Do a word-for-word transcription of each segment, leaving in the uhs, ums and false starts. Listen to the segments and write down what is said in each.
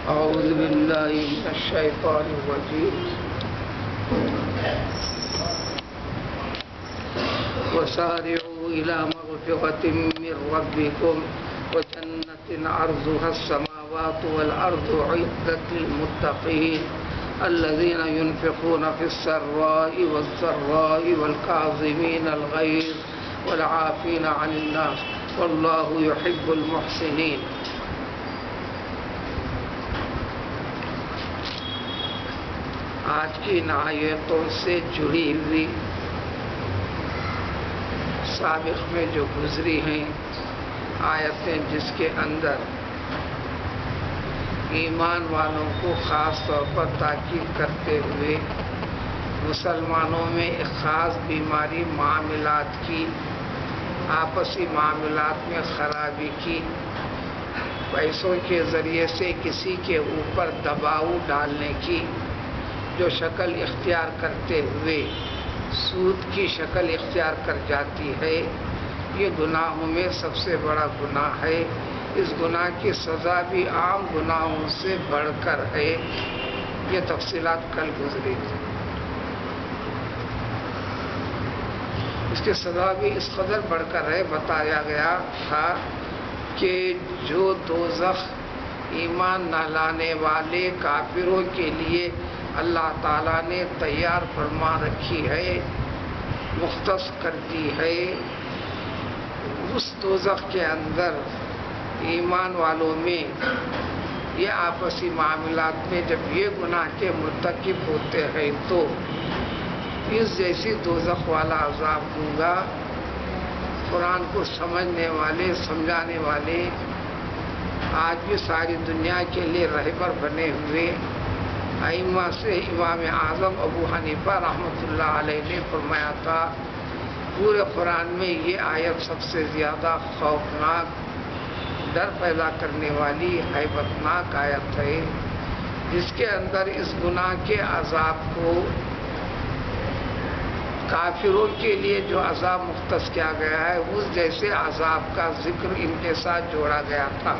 أعوذ بالله من الشيطان الرجيم وسارعوا إلى مغفرة من ربكم وجنة عرضها السماوات والأرض أعدت للمتقين الذين ينفقون في السراء والضراء والكاظمين الغيظ والعافين عن الناس والله يحب المحسنين۔ آج کی ان آیتوں سے جڑی ہوئی سابق میں جو گزری ہیں آیتیں، جس کے اندر ایمان والوں کو خاص طور پر تاکید کرتے ہوئے مسلمانوں میں ایک خاص بیماری معاملات کی، آپسی معاملات میں خرابی کی، پیسوں کے ذریعے سے کسی کے اوپر دباؤ ڈالنے کی جو شکل اختیار کرتے ہوئے سود کی شکل اختیار کر جاتی ہے، یہ گناہوں میں سب سے بڑا گناہ ہے۔ اس گناہ کی سزا بھی عام گناہوں سے بڑھ کر ہے۔ یہ تفصیلات کل گزری تھی۔ اس کی سزا بھی اس قدر بڑھ کر ہے، بتایا گیا تھا کہ جو دوزخ ایمان نہ لانے والے کافروں کے لیے اللہ تعالیٰ نے تیار فرما رکھی ہے، مختص کر دی ہے، اس دوزخ کے اندر ایمان والوں میں یہ آپسی معاملات میں جب یہ گناہ کے مرتکب ہوتے ہیں تو اس جیسی دوزخ والا عذاب دوں گا۔ قرآن کو سمجھنے والے، سمجھانے والے آج بھی ساری دنیا کے لیے رہبر بنے ہوئے ائمہ سے امام اعظم ابو حنیفہ رحمۃ اللہ علیہ نے فرمایا تھا، پورے قرآن میں یہ آیت سب سے زیادہ خوفناک، ڈر پیدا کرنے والی، ہیبتناک آیت ہے، جس کے اندر اس گناہ کے عذاب کو، کافروں کے لیے جو عذاب مختص کیا گیا ہے اس جیسے عذاب کا ذکر ان کے ساتھ جوڑا گیا تھا۔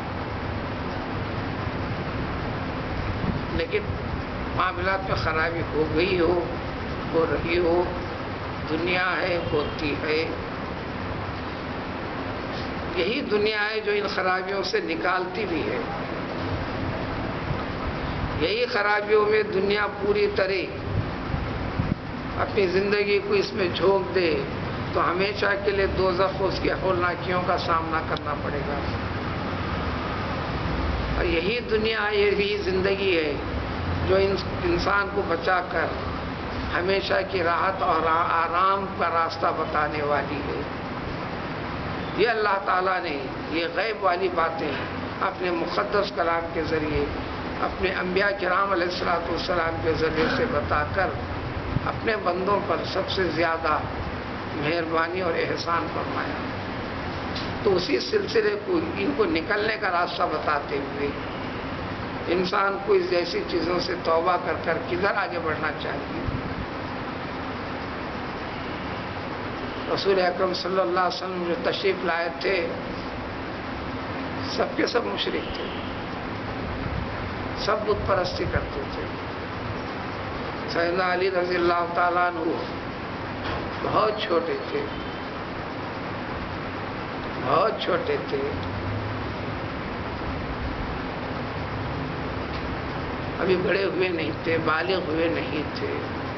لیکن معاملات میں خرابی ہو گئی ہو، ہو رہی ہو، دنیا ہے، ہوتی ہے۔ یہی دنیا ہے جو ان خرابیوں سے نکالتی بھی ہے۔ یہی خرابیوں میں دنیا پوری طرح اپنی زندگی کو اس میں جھونک دے تو ہمیشہ کے لیے دوزخ اس کی ہولناکیوں کا سامنا کرنا پڑے گا۔ اور یہی دنیا، یہی زندگی ہے جو انسان کو بچا کر ہمیشہ کی راحت اور آرام کا راستہ بتانے والی ہے۔ یہ اللہ تعالیٰ نے یہ غیب والی باتیں اپنے مقدس کلام کے ذریعے، اپنے انبیاء کرام علیہ الصلوۃ والسلام کے ذریعے سے بتا کر اپنے بندوں پر سب سے زیادہ مہربانی اور احسان فرمایا۔ تو اسی سلسلے کو، ان کو نکلنے کا راستہ بتاتے ہوئے انسان کو اس جیسی چیزوں سے توبہ کر کر کدھر آگے بڑھنا چاہیے۔ رسول اکرم صلی اللہ علیہ وسلم جو تشریف لائے تھے سب کے سب مشرک تھے، سب بت پرستی کرتے تھے۔ سیدنا علی رضی اللہ تعالیٰ عنہ بہت چھوٹے تھے، بہت چھوٹے تھے، ابھی بڑے ہوئے نہیں تھے، بالغ ہوئے نہیں تھے۔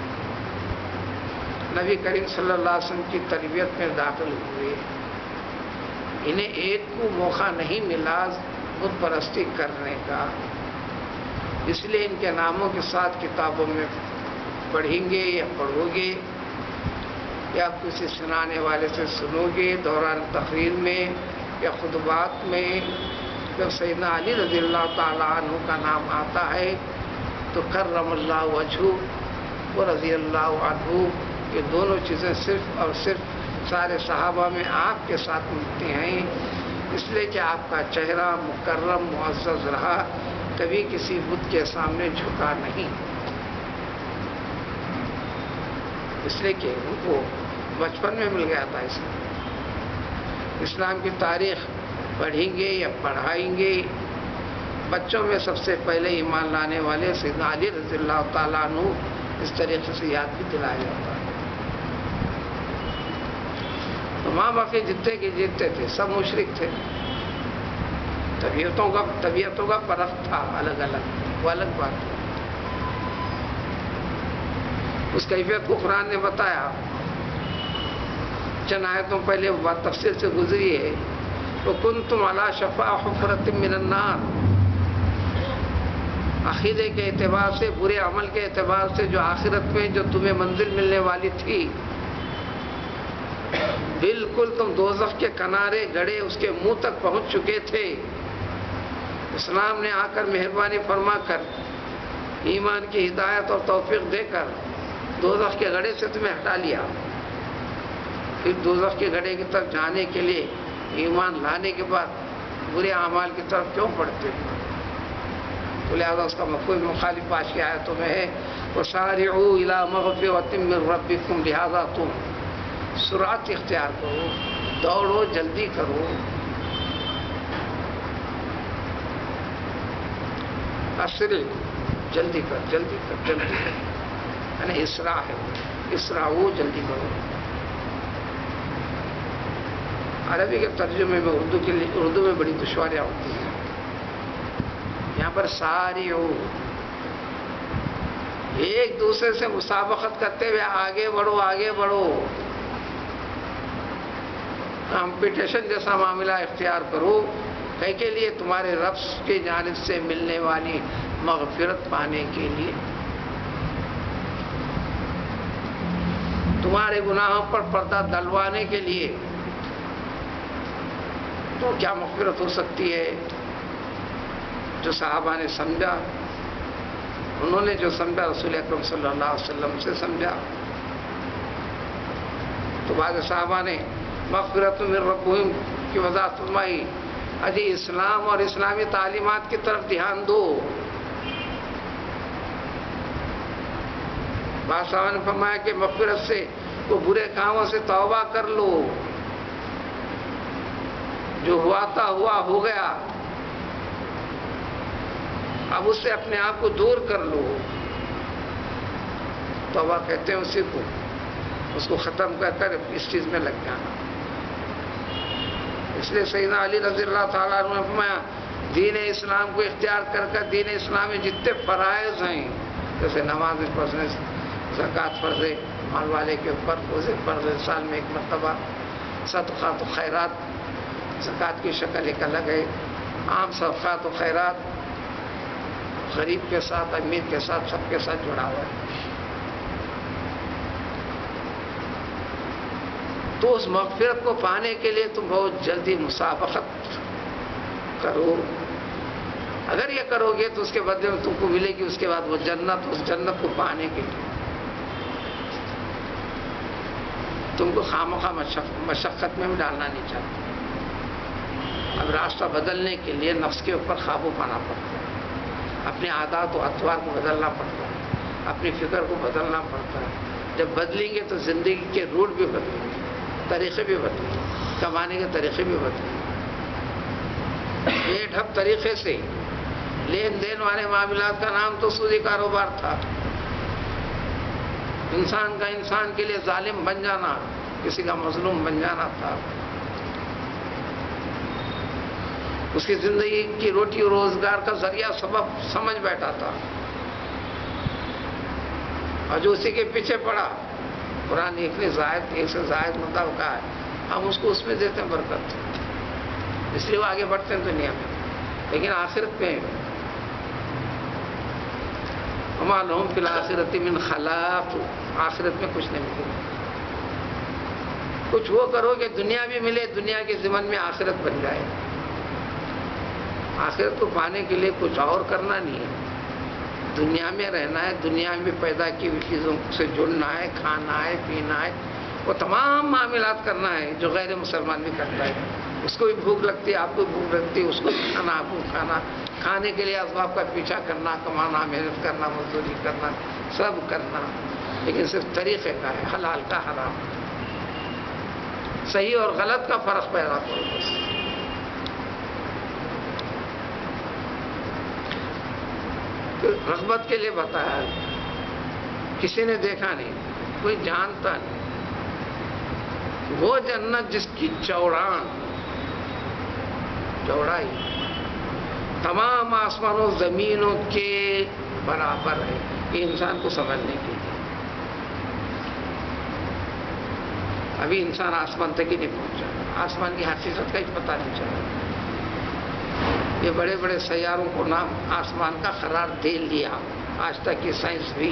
نبی کریم صلی اللہ علیہ وسلم کی تربیت میں داخل ہوئے۔ انہیں ایک کو موقع نہیں ملا بت پرستی کرنے کا، اس لیے ان کے ناموں کے ساتھ کتابوں میں پڑھیں گے یا پڑھو گے یا کسی سنانے والے سے سنو گے دوران تقریر میں یا خطبات میں، جب سیدنا علی رضی اللہ تعالیٰ عنہ کا نام آتا ہے تو کرم اللہ وجہہ و رضی اللہ عنہ، یہ دونوں چیزیں صرف اور صرف سارے صحابہ میں آپ کے ساتھ ملتی ہیں، اس لیے کہ آپ کا چہرہ مکرم معزز رہا، کبھی کسی بت کے سامنے جھکا نہیں، اس لیے کہ ان کو بچپن میں مل گیا تھا اسلام۔ اسلام کی تاریخ پڑھیں گے یا پڑھائیں گے بچوں میں سب سے پہلے ایمان لانے والے سیدنا علی رضی اللہ تعالیٰ عنہ اس طریقے سے یاد بھی دلایا جاتا ہے. تو ماں باقی جتنے کے جتنے تھے سب مشرک تھے. طبیعتوں کا طبیعتوں کا فرق تھا الگ الگ، وہ الگ بات ہے. اس کیفیت کو قرآن نے بتایا. چند آیتوں پہلے وہ بات تفصیل سے گزری ہے. وَكُنْتُمْ عَلَىٰ شَفَا حُفْرَةٍ مِّنَ النَّارِ. عقیدے کے اعتبار سے، برے عمل کے اعتبار سے جو آخرت میں جو تمہیں منزل ملنے والی تھی، بالکل تم دوزخ کے کنارے گڑے اس کے منہ تک پہنچ چکے تھے. اسلام نے آ کر مہربانی فرما کر ایمان کی ہدایت اور توفیق دے کر دوزخ کے گڑھے سے تمہیں ہٹا لیا. پھر دوزخ کے گڑھے کی طرف جانے کے لیے ایمان لانے کے بعد برے اعمال کی طرف کیوں پڑھتے ہیں؟ تو لہٰذا اس کا مفہوم مخالف پاش کی آیتوں میں ہے وَسَارِعُوا إِلَىٰ مَغْفِرَةٍ مِّن رَّبِّكُمْ. لہٰذا تم سرعت اختیار کرو، دوڑو، جلدی کرو. اسرع، جلدی کر، جلدی کر، جلدی کر، یعنی اسراء ہے. اسراء وہ جلدی کرو. عربی کے ترجمے میں اردو کے لیے اردو میں بڑی دشواریاں ہوتی ہیں. یہاں پر ساری ہو، ایک دوسرے سے مسابقت کرتے ہوئے آگے بڑھو، آگے بڑھو، کمپٹیشن جیسا معاملہ اختیار کرو. کئی کے لیے تمہارے رب کی جانب سے ملنے والی مغفرت پانے کے لیے، تمہارے گناہوں پر پردہ ڈلوانے کے لیے. تو کیا مغفرت ہو سکتی ہے؟ جو صحابہ نے سمجھا، انہوں نے جو سمجھا رسول اکرم صلی اللہ علیہ وسلم سے سمجھا. تو بعض صحابہ نے مغفرت من ربہم کی وضاحت فرمائی. اجی اسلام اور اسلامی تعلیمات کی طرف دھیان دو. بعض صحابہ نے فرمایا کہ مغفرت سے وہ برے کاموں سے توبہ کر لو، جو ہوا تھا ہوا ہو گیا، اب اس سے اپنے آپ کو دور کر لو. توبہ کہتے ہیں اسی کو، اس کو ختم کر کر اس چیز میں لگ جانا. اس لیے سیدنا علی رضی اللہ تعالیٰ عنہ نے فرمایا دین اسلام کو اختیار کر کر دین اسلام میں جتنے فرائض ہیں، جیسے نماز پڑھنے، زکوٰۃ فرض ہے مال والے کے اوپر، روزے فرض ہے سال میں ایک مرتبہ، صدقات و خیرات، زکوٰۃ کی شکل ایک الگ ہے، عام صدقات و خیرات غریب کے ساتھ، امیر کے ساتھ، سب کے ساتھ جڑا ہوا ہے. تو اس مغفرت کو پانے کے لیے تم بہت جلدی مسابقت کرو. اگر یہ کرو گے تو اس کے بدلے میں تم کو ملے گی اس کے بعد وہ جنت. اس جنت کو پانے کے لیے تم کو خامخواہ مشقت میں بھی ڈالنا نہیں چاہتا. اب راستہ بدلنے کے لیے نفس کے اوپر قابو پانا پڑتا ہے، اپنے عادات و اطوار کو بدلنا پڑتا ہے، اپنی فکر کو بدلنا پڑتا ہے. جب بدلیں گے تو زندگی کے روٹ بھی بدلیں گے، طریقے بھی بدلیں گے، کمانے کے طریقے بھی بدلیں گے. بے ڈھب طریقے سے لین دین والے معاملات کا نام تو سودی کاروبار تھا. انسان کا انسان کے لیے ظالم بن جانا، کسی کا مظلوم بن جانا تھا. اس کی زندگی کی روٹی و روزگار کا ذریعہ سبب سمجھ بیٹھا تھا، اور جو اسی کے پیچھے پڑا. قرآن ایک نے زائد ایک سے زائد مطلب کہا ہے، ہم اس کو اس میں دیتے ہیں برکت، اس لیے وہ آگے بڑھتے ہیں دنیا میں. لیکن آخرت میں وما لہم فی الآخرۃ من خلاق، آخرت میں کچھ نہیں ملے. کچھ وہ کرو کہ دنیا بھی ملے، دنیا کے ضمن میں آخرت بن جائے. آخرت کو پانے کے لیے کچھ اور کرنا نہیں ہے، دنیا میں رہنا ہے، دنیا میں پیدا کی ہوئی چیزوں سے جڑنا ہے، کھانا ہے، پینا ہے، وہ تمام معاملات کرنا ہے جو غیر مسلمان بھی کرتا ہے. اس کو بھی بھوک لگتی ہے، آپ کو بھوک لگتی ہے، اس کو بھی کھانا، آپ کو کھانا، کھانے کے لیے اسباب کا پیچھا کرنا، کمانا، محنت کرنا، مزدوری کرنا، سب کرنا، لیکن صرف طریقے کا ہے، حلال کا حرام، صحیح اور غلط کا فرق پیدا کرو بس. رغبت کے لیے بتایا، کسی نے دیکھا نہیں، کوئی جانتا نہیں۔ وہ جنت جس کی چوڑان چوڑائی تمام آسمانوں زمینوں کے برابر ہے، یہ انسان کو سمجھنے کے لیے۔ ابھی انسان آسمان تک ہی نہیں پہنچا، آسمان کی حقیقت کا ہی پتہ نہیں چلا۔ یہ بڑے بڑے سیاروں کو نام آسمان کا قرار دے لیا، آج تک کی سائنس بھی،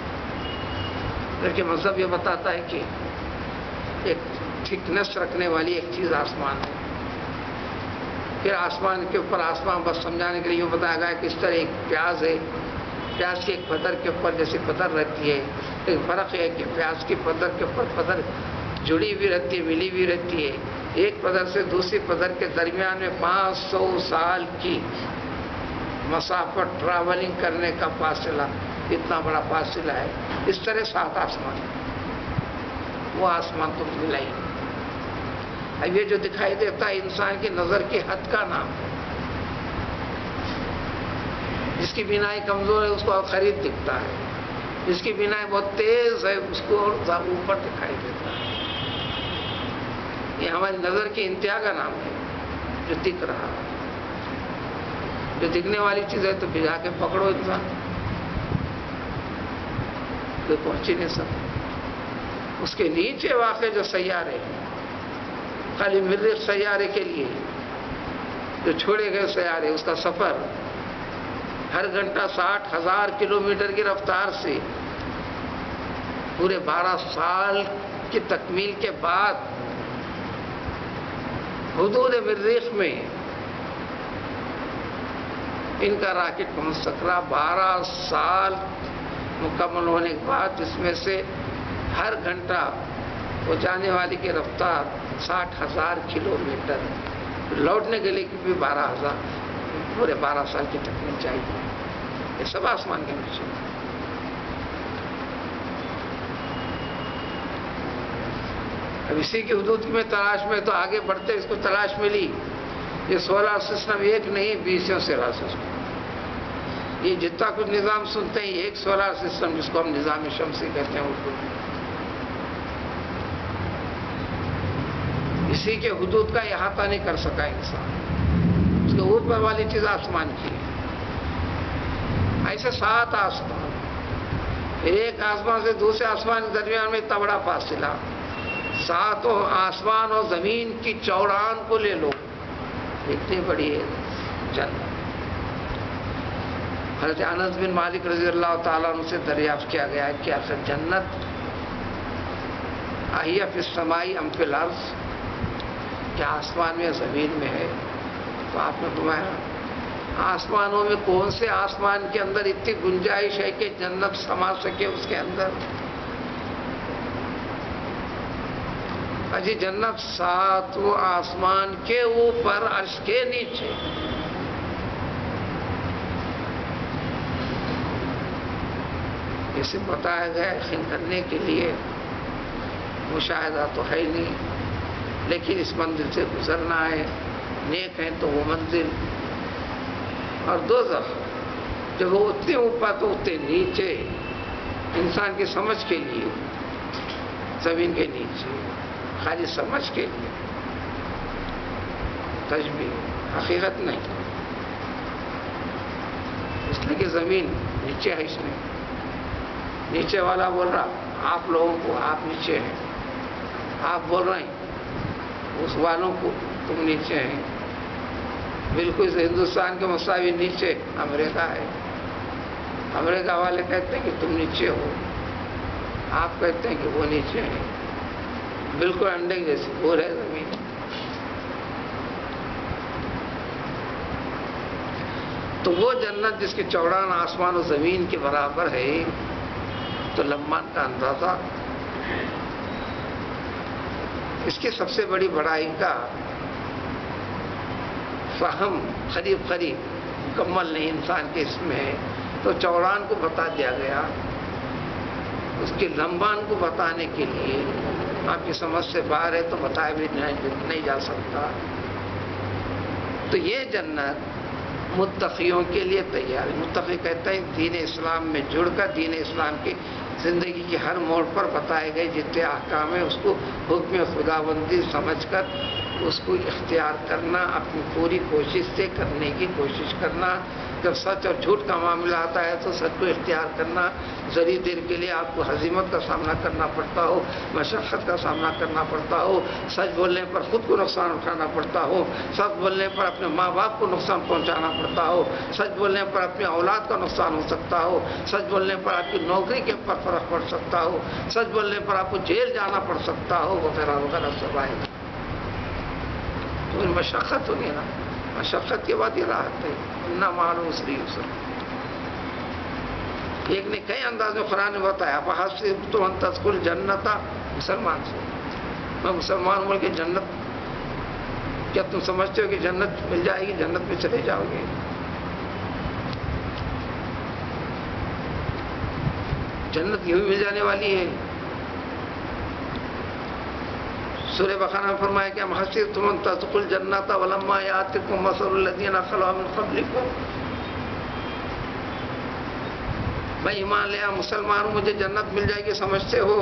لیکن مذہب یہ بتاتا ہے کہ ایک تھکنس رکھنے والی ایک چیز آسمان ہے۔ پھر آسمان کے اوپر آسمان بس سمجھانے کے لیے یوں بتایا گیا کہ اس طرح ایک پیاز ہے، پیاز کی ایک پتھر کے اوپر جیسے پتھر رہتی ہے، ایک فرق ہے کہ پیاز کی پتھر کے اوپر پتھر جڑی بھی رہتی ہے، ملی بھی رہتی ہے۔ ایک پتھر سے دوسری پتھر کے درمیان میں پانچ سو سال کی مسافت ٹریولنگ کرنے کا فاصلہ، اتنا بڑا فاصلہ ہے۔ اس طرح سات آسمان، وہ آسمان تو ملا ہی نہیں۔ اب یہ جو دکھائی دیتا ہے انسان کی نظر کی حد کا نام ہے۔ جس کی بینائی کمزور ہے اس کو خرید دکھتا ہے، جس کی بینائی بہت تیز ہے اس کو اوپر دکھائی دیتا ہے۔ یہ ہماری نظر کی انتہا کا نام ہے جو دکھ رہا ہے۔ جو دکھنے والی چیز ہے تو پھر جا کے پکڑو انسان، کوئی پہنچ ہی نہیں سکتا۔ اس کے نیچے واقع جو سیارے ہیں، خالی مریخ سیارے کے لیے جو چھوڑے گئے سیارے، اس کا سفر ہر گھنٹہ ساٹھ ہزار کلو میٹر کی رفتار سے پورے بارہ سال کی تکمیل کے بعد حدود مریخ میں ان کا راکٹ پہنچ سکا۔ بارہ سال مکمل ہونے کے بعد اس میں سے ہر گھنٹہ وہ جانے والی کی رفتار ساٹھ ہزار کلو میٹر، لوٹنے کے لیے بھی بارہ ہزار پورے بارہ سال کی تکمیل چاہیے۔ یہ سب آسمان کے نیچے۔ اب اسی کی حدود میں تلاش میں تو آگے بڑھتے اس کو تلاش ملی۔ یہ سولر سسٹم ایک نہیں، بیسوں سولر سسٹم، یہ جتنا کچھ نظام سنتے ہیں ایک سولر سسٹم جس کو ہم نظام شمسی کہتے ہیں اردو میں، اسی کے حدود کا احاطہ نہیں کر سکا انسان۔ اس کے اوپر والی چیز آسمان کی ہے۔ ایسے سات آسمان، پھر ایک آسمان سے دوسرے آسمان کے درمیان میں اتنا بڑا فاصلہ، ساتوں آسمان اور زمین کی چوڑان کو لے لو، اتنی بڑی ہے جنت۔ حضرت انس بن مالک رضی اللہ تعالیٰ عنہ سے دریافت کیا گیا ہے کہ آخر جنت اہی فی السماء ام فی الارض، کیا آسمان میں یا زمین میں ہے؟ تو آپ نے فرمایا آسمانوں میں کون سے آسمان کے اندر اتنی گنجائش ہے کہ جنت سما سکے اس کے اندر؟ اجی جنت ساتوں آسمان کے اوپر عرش کے نیچے۔ اسے بتایا گیا یقین کرنے کے لیے، مشاہدہ تو ہے نہیں، لیکن اس منزل سے گزرنا ہے۔ نیک ہیں تو وہ منزل، اور دوزخ جب وہ اتنے اوپر تو اتنے نیچے، انسان کی سمجھ کے لیے زمین کے نیچے، خالی سمجھ کے لیے، تشبیہ حقیقت نہیں، اس لیے کہ زمین نیچے ہے، اس میں نیچے والا بول رہا آپ لوگوں کو آپ نیچے ہیں، آپ بول رہے ہیں اس والوں کو تم نیچے ہیں، بالکل ہندوستان کے مساوی نیچے امریکہ ہے۔ امریکہ والے کہتے ہیں کہ تم نیچے ہو، آپ کہتے ہیں کہ وہ نیچے ہیں، بالکل انڈے جیسی گول ہے زمین۔ تو وہ جنت جس کی چوڑان آسمان و زمین کے برابر ہے، تو لمبان کا اندازہ اس کی سب سے بڑی بڑائی کا فہم قریب قریب مکمل نہیں انسان کے اس میں ہے، تو چوڑان کو بتا دیا گیا، اس کی لمبان کو بتانے کے لیے آپ کی سمجھ سے باہر ہے تو بتایا بھی نہیں جا سکتا۔ تو یہ جنت متقیوں کے لیے تیار ہے۔ متقی کہتے ہیں دین اسلام میں جڑ کر دین اسلام کی زندگی کی ہر موڑ پر بتائے گئے جتنے احکام ہیں اس کو حکم خداوندی سمجھ کر اس کو اختیار کرنا، اپنی پوری کوشش سے کرنے کی کوشش کرنا۔ جب سچ اور جھوٹ کا معاملہ آتا ہے تو سچ کو اختیار کرنا، ذری دیر کے لیے آپ کو ہزیمت کا سامنا کرنا پڑتا ہو، مشقت کا سامنا کرنا پڑتا ہو، سچ بولنے پر خود کو نقصان اٹھانا پڑتا ہو، سچ بولنے پر اپنے ماں باپ کو نقصان پہنچانا پڑتا ہو، سچ بولنے پر اپنی اولاد کا نقصان ہو سکتا ہو، سچ بولنے پر آپ کی نوکری کے پر فرق پڑ سکتا ہو، سچ بولنے پر آپ کو جیل جانا پڑ سکتا ہو، وغیرہ وغیرہ سب آئے گا۔ تو مشقت ہوگی نا، مشقت کے بعد یہ راحت ہے، نہ معلوم سری یسر۔ ایک نے کئی انداز میں قرآن نے بتایا فحسبتم ان تدخلوا الجنۃ، مسلمان سے میں مسلمان ہوں کہ جنت، کیا تم سمجھتے ہو کہ جنت مل جائے گی، جنت میں چلے جاؤ گے؟ جنت یوں ہی مل جانے والی ہے؟ سورہ بقرہ میں فرمایا کہ حسبتم ان تدخلوا الجنۃ ولما یأتکم مثل الذین خلوا من قبلکم، میں ایمان لیا مسلمان ہوں مجھے جنت مل جائے گی سمجھتے ہو؟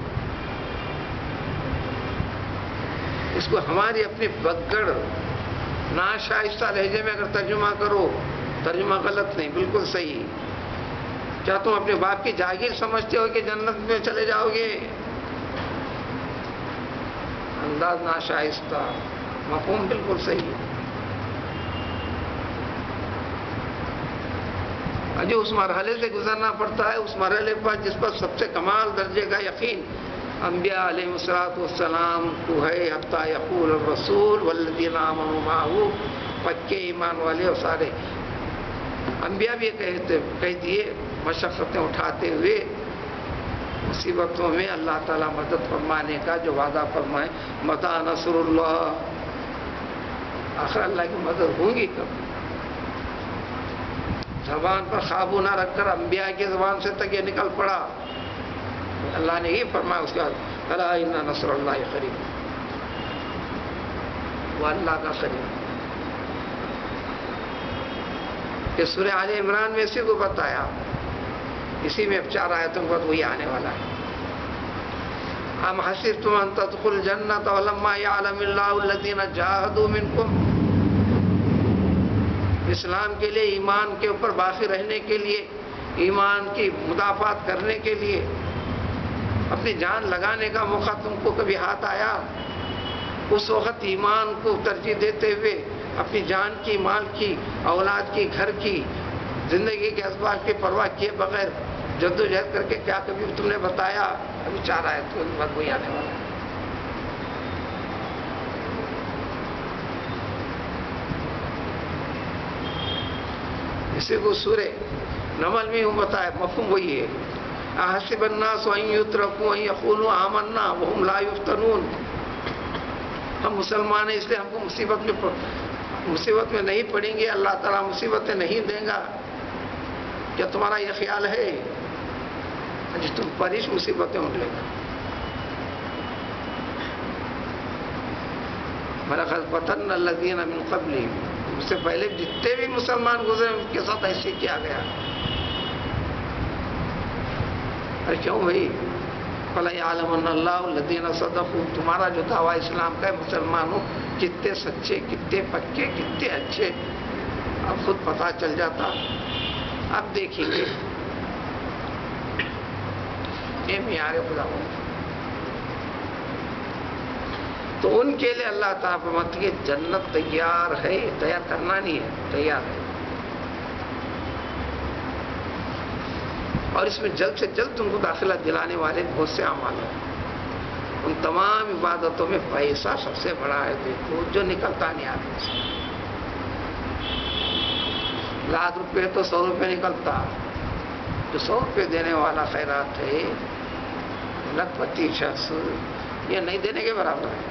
اس کو ہماری اپنی بگڑ ناشائستہ لہجے میں اگر ترجمہ کرو، ترجمہ غلط نہیں، بالکل صحیح۔ کیا تم اپنے باپ کی جاگیر سمجھتے ہو کہ جنت میں چلے جاؤ گے؟ انداز ناشائستہ، مفہوم بالکل صحیح ہے۔ جو اس مرحلے سے گزرنا پڑتا ہے، اس مرحلے پر جس پر سب سے کمال درجے کا یقین انبیاء علیہ الصلوۃ والسلام کو ہے، حتیٰ یقول الرسول والذین آمنوا معہ، پکے ایمان والے اور سارے انبیاء بھی کہتے کہہ دیے مشقتیں اٹھاتے ہوئے مصیبتوں میں اللہ تعالیٰ مدد فرمانے کا جو وعدہ فرمائے، متى نصر اللہ، آخر اللہ کی مدد ہوگی کب؟ زبان پر قابو نہ رکھ کر انبیاء کی زبان سے تک یہ نکل پڑا، اللہ نے یہ فرمایا اس کے بعد الا ان نصر اللہ قریب، وہ اللہ کا قریب۔ کہ سورہ آل عمران میں اسی کو بتایا، اسی میں اب چار آیتوں کے بعد وہی آنے والا ہے۔ ام حسبتم ان تدخلوا الجنۃ ولما یعلم اللہ الذین جاہدوا منکم، اسلام کے لیے، ایمان کے اوپر باقی رہنے کے لیے، ایمان کی مدافعت کرنے کے لیے اپنی جان لگانے کا موقع تم کو کبھی ہاتھ آیا؟ اس وقت ایمان کو ترجیح دیتے ہوئے اپنی جان کی، مال کی، اولاد کی، گھر کی، زندگی کے اسباب کی پرواہ کیے بغیر جدوجہد کر کے کیا کبھی تم نے بتایا؟ ابھی چار آئے تو بعد وہی آنے والا ہے۔ اسی کو سورہ نمل میں ہوں بتایا، مفہوم وہی ہے۔ احسب الناس ان یترکوا ان یقولوا آمنا وهم لا یفتنون، ہم مسلمان ہیں اس لیے ہم کو مصیبت میں مصیبت میں نہیں پڑیں گے، اللہ تعالیٰ مصیبتیں نہیں دیں گا، کیا تمہارا یہ خیال ہے؟ جی تم پریش مصیبتیں اٹھ لے گا۔ وَلَقَدْ فَتَنَّا الَّذِينَ مِن قَبْلِهِمْ، اس سے پہلے جتنے بھی مسلمان گزرے ان کے ساتھ ایسے کیا گیا۔ اور کیوں بھائی؟ فَلَيَعْلَمَنَّ اللَّهُ الَّذِينَ صَدَقُوا، تمہارا جو دعویٰ اسلام کا ہے مسلمانوں کتنے سچے، کتنے پکے، کتنے اچھے، اب خود پتہ چل جاتا۔ اب دیکھیں گے یہ معیار خدا ہو تو ان کے لیے اللہ تعالیٰ فرماتے ہیں کہ جنت تیار ہے، تیار کرنا نہیں ہے، تیار ہے، اور اس میں جلد سے جلد تم کو داخلہ دلانے والے بہت سے اعمال ہیں۔ ان تمام عبادتوں میں پیسہ سب سے بڑا ہے، دیکھو جو نکلتا نہیں آدمی سے، لاکھ روپے تو سو روپے نکلتا، جو سو روپے دینے والا خیرات ہے، لکھ پتی شخص یہ نہیں دینے کے برابر ہے۔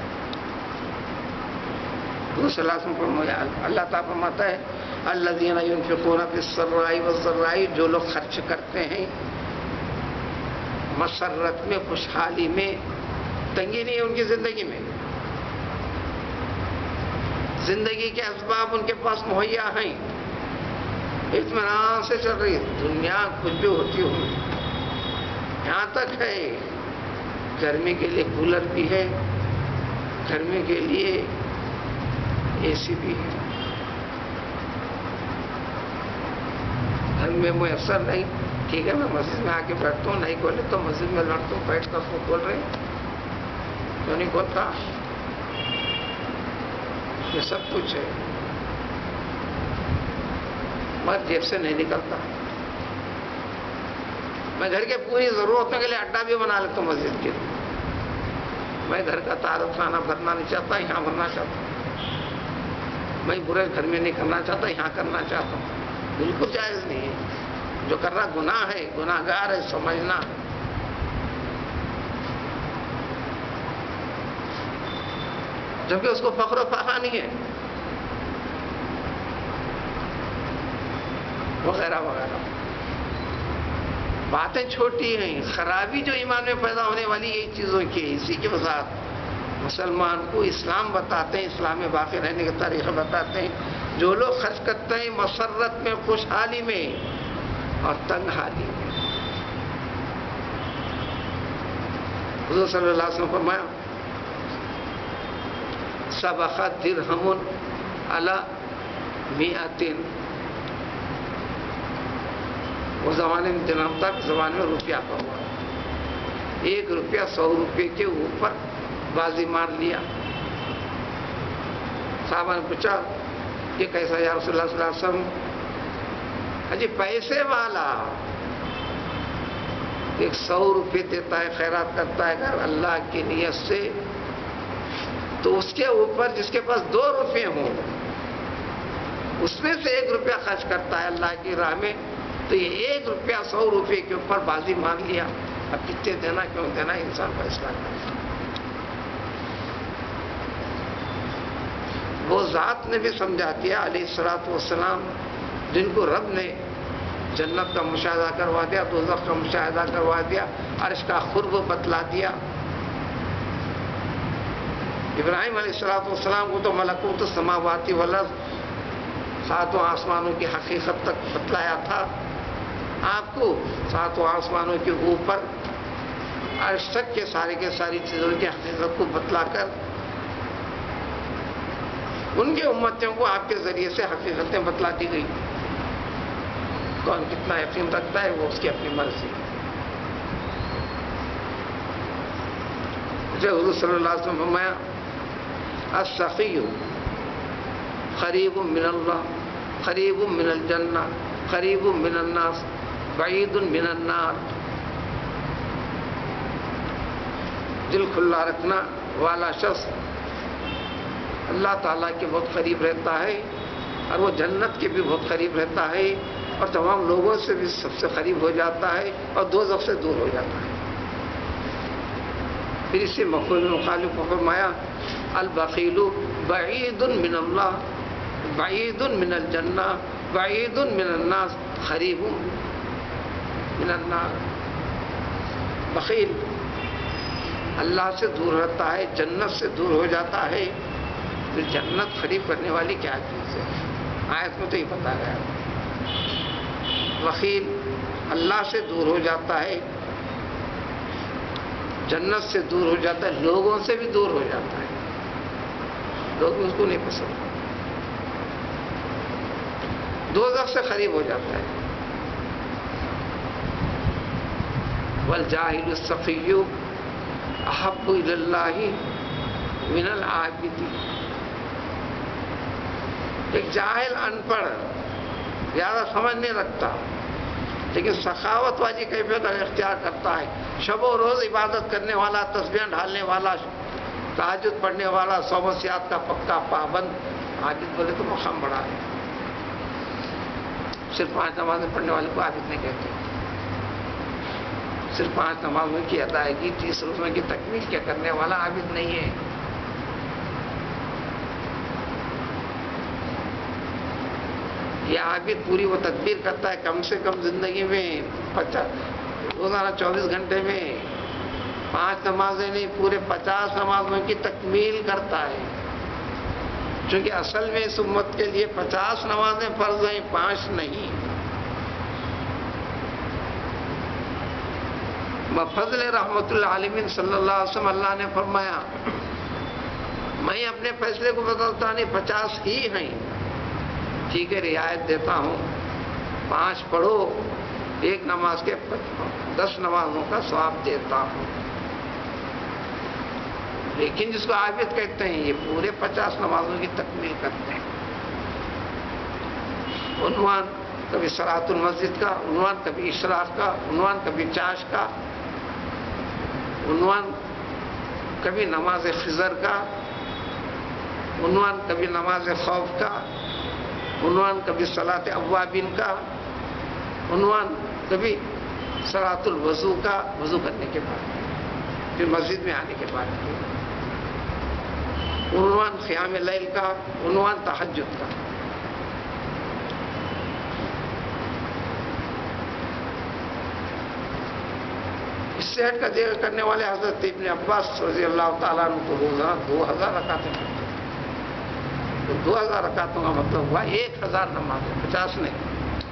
دوسرا اللہ تعالیٰ فرماتا ہے الذین ينفقون فی السراء والضراء، جو لوگ خرچ کرتے ہیں مسرت میں، خوشحالی میں، تنگی نہیں ہے ان کی زندگی میں، زندگی کے اسباب ان کے پاس مہیا ہیں، اطمینان سے چل رہی ہے دنیا، کچھ بھی ہوتی ہو. یہاں تک ہے گرمی کے لیے کولر بھی ہے، گرمی کے لیے اے سی بھی ہے. گھر میں میسر نہیں، ٹھیک ہے میں مسجد میں آ کے بیٹھتا ہوں، نہیں کھولے تو مسجد میں لڑتا ہوں بیٹھ کر. اس کو کھول رہے کیوں نہیں کھولتا؟ یہ سب کچھ ہے مگر جیب سے نہیں نکلتا. میں گھر کے پوری ضرورتوں کے لیے اڈا بھی بنا لیتا ہوں مسجد کے لیے. میں گھر کا تعارف خانہ بھرنا نہیں چاہتا، یہاں بھرنا چاہتا ہوں. میں برے گھر میں نہیں کرنا چاہتا، یہاں کرنا چاہتا ہوں. بالکل جائز نہیں ہے. جو کر رہا گناہ ہے، گناہ گار ہے، سمجھنا. جبکہ اس کو فخر و فخر نہیں ہے وغیرہ وغیرہ. باتیں چھوٹی ہیں. خرابی جو ایمان میں پیدا ہونے والی یہی چیزوں کی ہے. اسی کی وضاحت مسلمان کو اسلام بتاتے ہیں، اسلام میں باقی رہنے کے طریقے بتاتے ہیں. جو لوگ خرچ کرتے ہیں مسرت میں، خوشحالی میں اور تنگ حالی میں. حضور صلی اللہ علیہ وسلم فرمایا سبقت درہم علی مئتین. اس زمانے میں درہم تھا، اس زمانے میں روپیہ کا ہوا. ایک روپیہ سو روپے کے اوپر بازی مار لیا. صحابہ نے پوچھا یہ کیسا یا رسول اللہ صلی اللہ علیہ وسلم؟ جی پیسے والا ایک سو روپے دیتا ہے، خیرات کرتا ہے اگر اللہ کی نیت سے، تو اس کے اوپر جس کے پاس دو روپے ہوں اس میں سے ایک روپیہ خرچ کرتا ہے اللہ کی راہ میں، تو یہ ایک روپیہ سو روپے کے اوپر بازی مان لیا. اب کتنے دینا کیوں دینا انسان فیصلہ کرتا. وہ ذات نے بھی سمجھا دیا علیہ الصلوۃ والسلام جن کو رب نے جنت کا مشاہدہ کروا دیا، دوزخ کا مشاہدہ کروا دیا، عرش کا قرب بتلا دیا. ابراہیم علیہ الصلوۃ والسلام کو تو ملکوت السماوات والارض، ساتوں آسمانوں کی حقیقت تک بتلایا تھا. آپ کو ساتوں آسمانوں کے اوپر عرش تک کے سارے کے ساری چیزوں کی حقیقت کو بتلا کر ان کے امتیوں کو آپ کے ذریعے سے حقیقتیں بتلا دی گئی. کون کتنا یقین رکھتا ہے وہ اس کی اپنی مرضی. جو حضور صلی اللہ علیہ وسلم فرمایا السخی قریب من اللہ، قریب من الجنہ، قریب من الناس، بعید من النار. دل کھلا رکھنا والا شخص اللہ تعالیٰ کے بہت قریب رہتا ہے، اور وہ جنت کے بھی بہت قریب رہتا ہے، اور تمام لوگوں سے بھی سب سے قریب ہو جاتا ہے، اور دوزخ سے دور ہو جاتا ہے. پھر اسی مفعول مخالف کو فرمایا البخیل بعید من اللہ، بعید من الجنہ، بعید من الناس، قریب من النار. بخیل اللہ سے دور رہتا ہے، جنت سے دور ہو جاتا ہے. پھر جنت قریب کرنے والی کیا چیز ہے؟ آیت میں تو یہ بتا گیا. بخیل اللہ سے دور ہو جاتا ہے، جنت سے دور ہو جاتا ہے، لوگوں سے بھی دور ہو جاتا ہے. لوگ اس کو نہیں پسند، دوزخ سے قریب ہو جاتا ہے. والجاہل السخی احب الی اللہ من العابد. ایک جاہل ان پڑھ زیادہ سمجھ نہیں رکھتا لیکن سخاوت والی کیفیت اختیار کرتا ہے. شب و روز عبادت کرنے والا، تسبیح ڈھالنے والا، تہجد پڑھنے والا، صومعیات کا پکا پابند. عابد بولے تو مقام بڑا ہے. صرف پانچ نمازیں پڑھنے والے کو عابد نہیں کہتے. صرف پانچ نمازوں کی ادائیگی، تیس روزوں کی تکمیل کیا کرنے والا عابد نہیں ہے. یہ عابد پوری وہ تدبیر کرتا ہے کم سے کم زندگی میں پچاس روزانہ چوبیس گھنٹے میں پانچ نمازیں نہیں، پورے پچاس نمازوں کی تکمیل کرتا ہے. چونکہ اصل میں اس امت کے لیے پچاس نمازیں فرض ہیں، پانچ نہیں. بفضل رحمت العالمین صلی اللہ علیہ وسلم اللہ نے فرمایا میں اپنے فیصلے کو بدلتا نہیں، پچاس ہی ہیں، ٹھیک ہے رعایت دیتا ہوں، پانچ پڑھو، ایک نماز کے دس نمازوں کا ثواب دیتا ہوں۔ لیکن جس کو عابد کہتے ہیں یہ پورے پچاس نمازوں کی تکمیل کرتے ہیں۔ عنوان کبھی صلاۃ المسجد کا، عنوان کبھی اشراق کا، عنوان کبھی چاش کا، عنوان کبھی نماز خضر کا، عنوان کبھی نماز خوف کا، عنوان کبھی صلاۃ اوابین کا، عنوان کبھی صلاۃ الوضو کا، وضو کرنے کے بعد، پھر مسجد میں آنے کے بعد، عنوان قیام اللیل کا، عنوان تہجد کا۔ اس سے ہٹ کر ذکر کرنے والے حضرت ابن عباس رضی اللہ تعالیٰ عنہ کو روزانہ دو ہزار رکعتیں پڑھتے ہیں۔ تو دو ہزار رکعتوں کا مطلب ہوا ایک ہزار نماز، پچاس نہیں،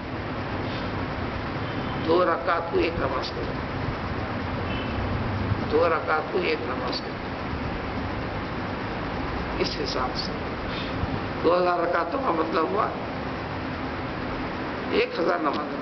دو رکعت کو ایک نماز کرو، دو رکعت کو ایک نماز کرو، اس حساب سے دو ہزار رکعتوں کا مطلب ہوا ایک ہزار نماز۔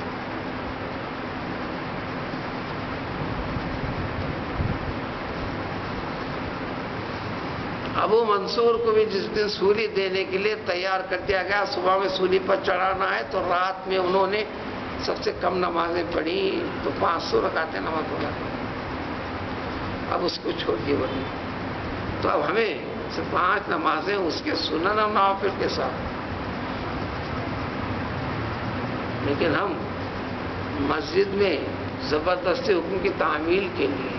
ابو منصور کو بھی جس دن سولی دینے کے لیے تیار کر دیا گیا، صبح میں سولی پر چڑھانا ہے، تو رات میں انہوں نے سب سے کم نمازیں پڑھی، تو پانچ سو رکعتیں نماز پڑھا، اب اس کو چھوڑ دیے بنی۔ تو اب ہمیں صرف پانچ نمازیں اس کے سنن اور نوافل کے ساتھ، لیکن ہم مسجد میں زبردستی حکم کی تعمیل کے لیے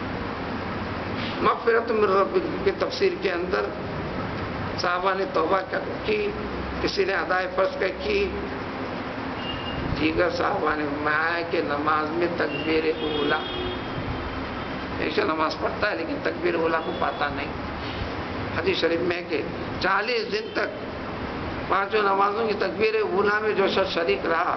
مغفرت من ربک کی تفسیر کے اندر صحابہ نے توبہ کی، کسی نے ادائے فرض کا کی، دیگر صحابہ نے فرمایا کہ نماز میں تکبیر اولا، ایسا نماز پڑھتا ہے لیکن تکبیر اولا کو پاتا نہیں۔ حدیث شریف میں کہ چالیس دن تک پانچوں نمازوں کی تکبیر اولا میں جو شخص شریک رہا،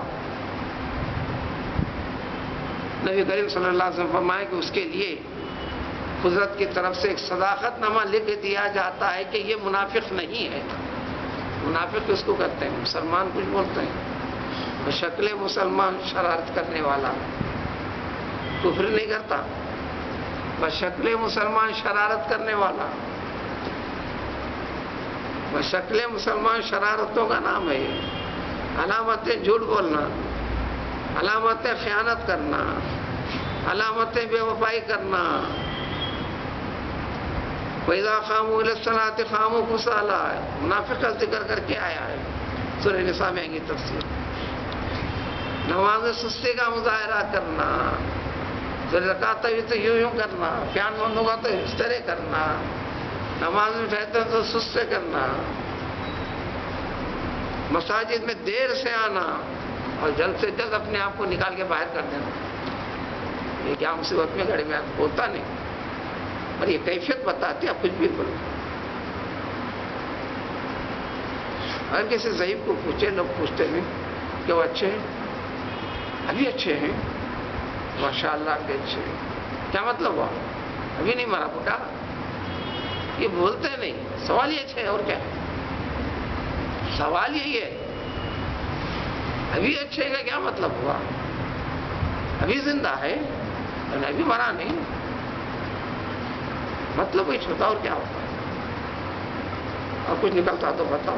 نبی کریم صلی اللہ علیہ وسلم فرمایا کہ اس کے لیے قدرت کی طرف سے ایک صداقت نامہ لکھ دیا جاتا ہے کہ یہ منافق نہیں ہے۔ منافق کس کو کہتے ہیں؟ مسلمان کچھ بولتے ہیں، شکل مسلمان شرارت کرنے والا، کفر نہیں کرتا، بس شکل مسلمان شرارت کرنے والا، بس شکل مسلمان شرارتوں کا نام ہے یہ۔ علامتیں جھوٹ بولنا، علامتیں خیانت کرنا، علامتیں بے وفائی کرنا، وَإِذَا قَامُوا إِلَى الصَّلَاةِ قَامُوا كُسَالَىٰ، منافق کا ذکر کر کے آیا ہے سورہ نساء میں آئیں گی تفسیر۔ نماز سستی کا مظاہرہ کرنا، رکعت ہوئی تو یوں یوں کرنا، پیان مند ہوگا تو اس طرح کرنا، نماز میں ٹھہرتے تو سست سے کرنا، مساجد میں دیر سے آنا اور جلد سے جلد اپنے آپ کو نکال کے باہر کر دینا۔ یہ کیا مصیبت میں گھڑی میں ہوتا نہیں، اور یہ کیفیت بتاتی ہے، آپ کچھ بھی بولو۔ اگر کسی ضعیف کو پوچھے، لوگ پوچھتے ہیں کہ وہ اچھے ہیں، ابھی اچھے ہیں، ماشاء اللہ ابھی اچھے ہیں، کیا مطلب ہوا؟ ابھی نہیں مرا بوٹا، یہ بولتے نہیں، سوال یہ اچھے ہے اور کیا ہے؟ سوال یہی ہے، ابھی اچھے کا کیا مطلب ہوا؟ ابھی زندہ ہے، ابھی مرا نہیں، مطلب ہی چھوٹا اور کیا ہوتا ہے؟ اور کچھ نکلتا تو بتاؤ،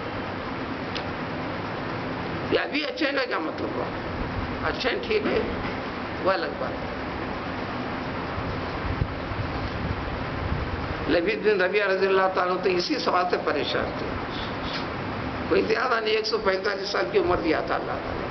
یہ ابھی اچھے کا کیا مطلب ہوا؟ اچھے ٹھیک ہے، وہ الگ بات۔ لبید بن ربیعہ رضی اللہ تعالیٰ تو اسی سوال سے پریشان تھے، کوئی زیادہ نہیں، ایک سو پینتالیس سال کی عمر دیا تھا اللہ تعالیٰ۔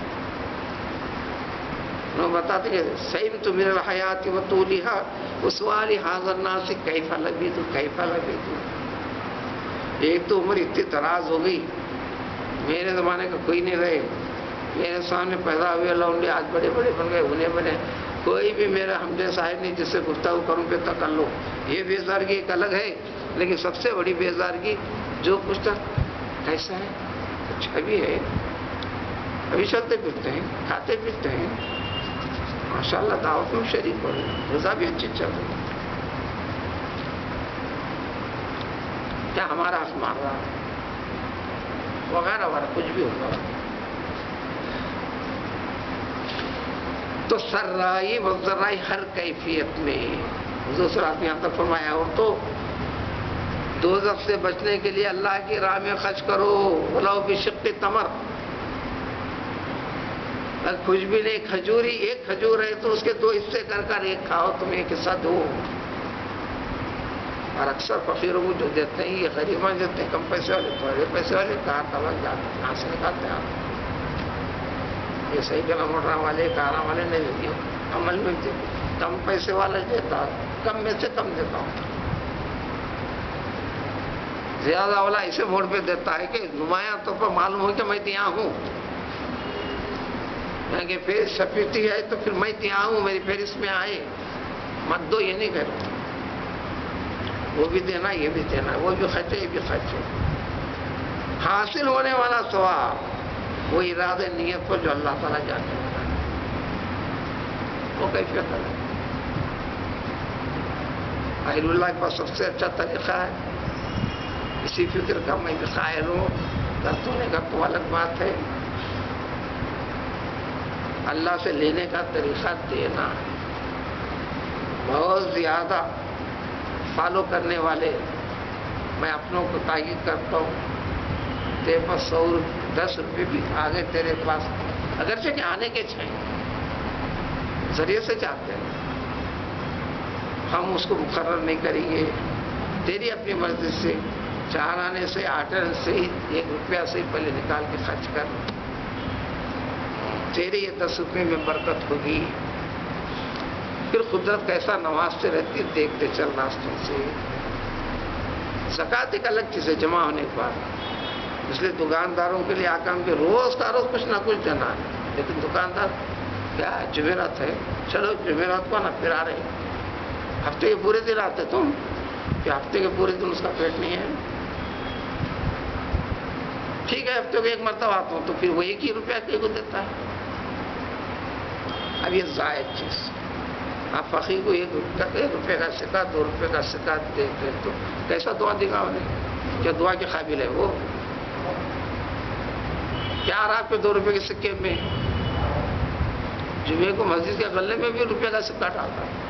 انہوں بتاتے کہ سیمت من الحیات و طولها وسؤال هذا الناس کیف لبید کیف لبید۔ ایک تو عمر اتنی دراز ہو گئی، میرے زمانے کا کوئی نہیں رہے، میرے سامنے پیدا ہوئے لونڈے آج بڑے بڑے بن گئے، انہیں بنے، کوئی بھی میرا ہمدے صاحب نہیں جس سے گفتگو کروں پہ تکلف۔ یہ بیزارگی ایک الگ ہے، لیکن سب سے بڑی بیزارگی جو پوچھتا کیسا ہے، اچھا بھی ہے، ابھی چلتے پھرتے ہیں، کھاتے پیتے ہیں، ماشاءاللہ دعوت میں شریک ہو رہے، روزہ بھی اچھی چل رہی، کیا ہمارا حق مار رہا وغیرہ وغیرہ کچھ بھی ہوگا. تو سرائی و ذرائی ہر کیفیت میں حضور صلی اللہ علیہ وسلم یہاں تک فرمایا. اور تو دوزخ سے بچنے کے لیے اللہ کی راہ میں خرچ کرو، ولو بشق تمر. اگر کچھ بھی نہیں، کھجوری ایک کھجور ہے تو اس کے دو حصے کر کر ایک کھاؤ، تم ایک حصہ دو. اور اکثر فقیروں کو جو دیتے ہیں یہ غریباں دیتے ہیں، کم پیسے والے تھوڑے پیسے والے کہاں تلک جاتے ہیں، کہاں سے نکالتے ہیں آپ. یہ صحیح کلا موٹر والے کاراں والے نہیں دیتی ہوں، عمل میں بھی کم پیسے والا دیتا، کم میں سے کم دیتا ہوں. زیادہ والا اسے موڑ پہ دیتا ہے کہ نمایاں طور پر معلوم ہو کہ میں یہاں ہوں، کہ پھر سفیدی ہے تو پھر میں یہاں ہوں، میری پھر اس میں آئے مت دو، یہ نہیں کرو. وہ بھی دینا یہ بھی دینا، وہ بھی خرچے یہ بھی خرچے. حاصل ہونے والا ثواب وہ ارادے نیت پر جو اللہ تعالیٰ جانے والا ہے، وہ کیفیت ہے. اہل اللہ کے پاس سب سے اچھا طریقہ ہے اسی فکر کا میں بھی قائل ہوں. درد ہونے کا تو الگ بات ہے، اللہ سے لینے کا طریقہ دینا. بہت زیادہ فالو کرنے والے میں اپنوں کو تاکید کرتا ہوں، تیرے پاس سو دس روپے بھی آگے تیرے پاس، اگرچہ کہ آنے کے چاہیے ذریعے سے چاہتے ہیں، ہم اس کو مقرر نہیں کریں گے. تیری اپنی مرضی سے چار آنے سے آٹھ آنے سے ایک روپیہ سے پہلے نکال کے خرچ کر، تیرے یہ دس روپے میں برکت ہوگی. پھر قدرت کیسا نوازتے رہتی ہے، دیکھتے چل راستوں سے. زکوٰۃ ایک الگ چیز ہے جمع ہونے کے بعد، اس لیے دکانداروں کے لیے آکام کے روز کا روز کچھ نہ کچھ دینا ہے. لیکن دکاندار کیا جمعرات ہے، چلو جمعرات کو نا پھر آ رہے ہفتے کے پورے دن آتے تم، کہ ہفتے کے پورے دن اس کا پیٹ نہیں ہے. ٹھیک ہے ہفتے کو ایک مرتبہ آتا ہوں تو پھر وہ ایک ہی روپیہ کے کو دیتا ہے. اب یہ زائد چیز، آپ فقیر کو ایک روپے کا سکہ دو روپے کا سکہ دیتے تو کیسا دعا دے گا انہیں؟ کیا دعا کے قابل ہے وہ؟ کیا آ رہا آپ کے دو روپے کے سکے میں؟ جمعے کو مسجد کے غلے میں بھی روپے کا سکہ ڈالتا ہے.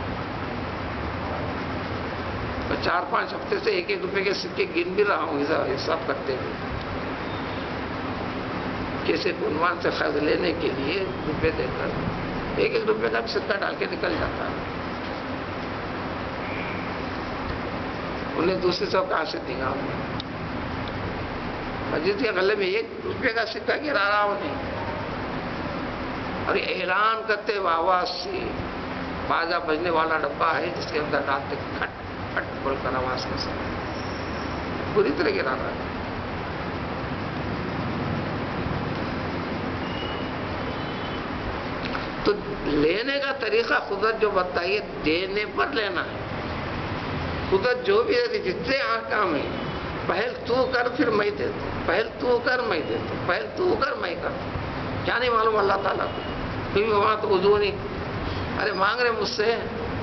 میں چار پانچ ہفتے سے ایک ایک روپے کے سکے گن بھی رہا ہوں حساب کرتے ہوئے، کسی عنوان سے قرض لینے کے لیے روپے دے کر ایک ایک روپے کا سکہ ڈال کے نکل جاتا ہے. انہیں دوسری سب کہاں سے دیں گا؟ مسجد کے غلے میں ایک روپے کا سکہ گرا رہا ہوں نہیں، اور اعلان کرتے آواز سے بازا بجنے والا ڈبہ ہے جس کے اندر ڈالتے کھٹ کھٹ بول کر آواز کے ساتھ پوری طرح گرا رہا ہے. تو لینے کا طریقہ قدرت جو بتائیے دینے پر لینا ہے. قدرت جو بھی ہے جتنے احکام ہیں، پہل تو کر پھر میں دے دوں، پہل تو کر میں دے دوں، پہل تو کر میں کر دوں. کیا نہیں معلوم اللہ تعالیٰ کو؟ پھر بھی وہاں تو وضو نہیں، ارے مانگ رہے مجھ سے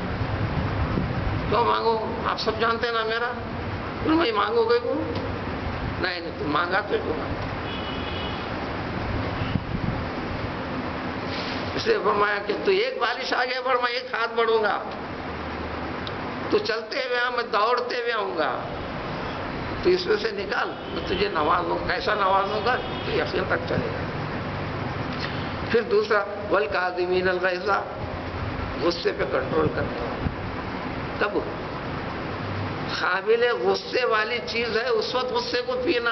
کیوں مانگو؟ آپ سب جانتے ہیں نا میرا، پھر میں مانگو گے کو نہیں نہیں تم مانگا تو کیوں مانگا؟ اس لیے فرمایا کہ تو ایک بالش آگے بڑھ میں ایک ہاتھ بڑھوں گا، تو چلتے ہوئے آؤں میں دوڑتے ہوئے آؤں گا، تو اس میں سے نکال میں تجھے نوازوں. کیسا نوازوں گا؟ تو یقین تک چلے گا. پھر دوسرا والکاظمین الغیظ، غصے پہ کنٹرول کرنے والا. تب قابل غصے والی چیز ہے اس وقت غصے کو پینا.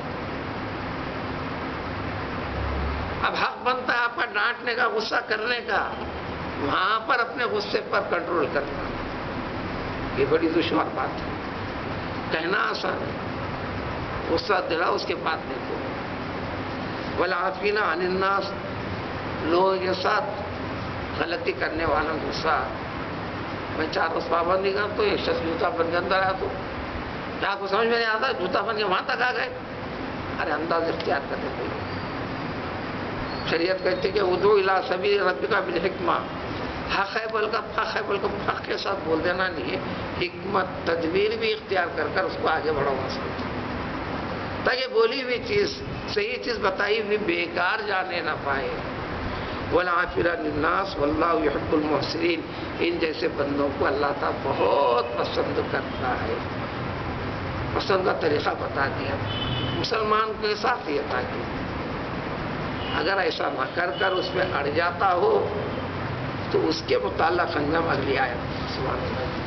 اب حق بنتا ہے آپ کا ڈانٹنے کا، غصہ کرنے کا، وہاں پر اپنے غصے پر کنٹرول کرنا. یہ بڑی دشوار بات ہے، کہنا آسان ہے، غصہ دلا اس کے بعد نہیں کو. والعافین عن الناس، لوگوں کے ساتھ غلطی کرنے والا غصہ. میں چار روز پابندی کرتا تو ایک شخص جوتا بن کے اندر آیا تو کیا آپ کو سمجھ میں نہیں آتا؟ جوتا بن کے وہاں تک آ گئے. ارے انداز اختیار کرتے تھے. شریعت کہتی کہ ادعو الی سبیل ربک بالحکمہ، حق ہے بول کر حق ہے بول کر حق کے ساتھ بول دینا نہیں ہے، حکمت تدبیر بھی اختیار کر کر اس کو آگے بڑھانا سکتے، تاکہ بولی ہوئی چیز صحیح چیز بتائی ہوئی بیکار جانے نہ پائے۔ وَالْعَافِرَ لِلنَّاسِ وَاللَّهُ يُحِبُّ الْمُحْسِنِينَ، ان جیسے بندوں کو اللہ تعالیٰ بہت پسند کرتا ہے۔ پسند کا طریقہ بتا دیا مسلمان کے ساتھ یہ تھا کہ اگر ایسا نہ کر کر اس میں اڑ جاتا ہو تو اس کے متعلق انجام اگلی آیت سبحان اللہ۔